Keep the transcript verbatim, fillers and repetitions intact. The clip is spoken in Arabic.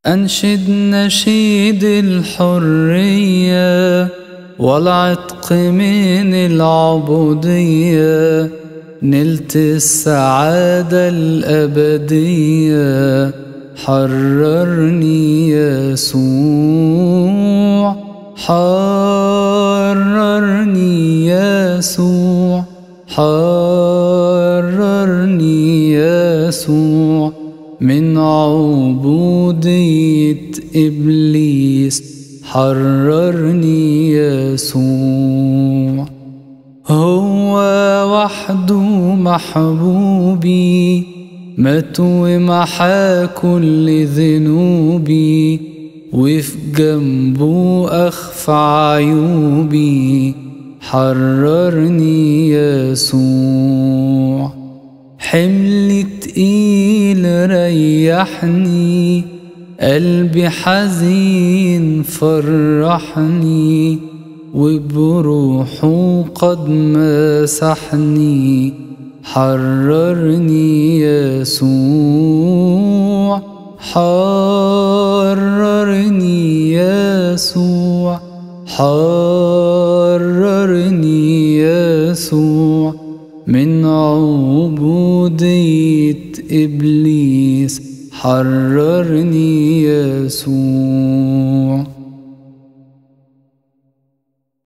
أنشد نشيد الحرية والعتق من العبودية، نلت السعادة الأبدية، حررني يسوع، حررني يسوع، حررني يسوع من عبودية إبليس، حررني يسوع. هو وحده محبوبي، مات ومحى كل ذنوبي، وفي جنبه أخفى عيوبي، حررني يسوع. حمل تقيل ريحني، قلبي حزين فرحني، وبروحه قد مسحني، حررني يسوع، حررني يسوع، حررني يسوع من عبودية إبليس، حررني يسوع.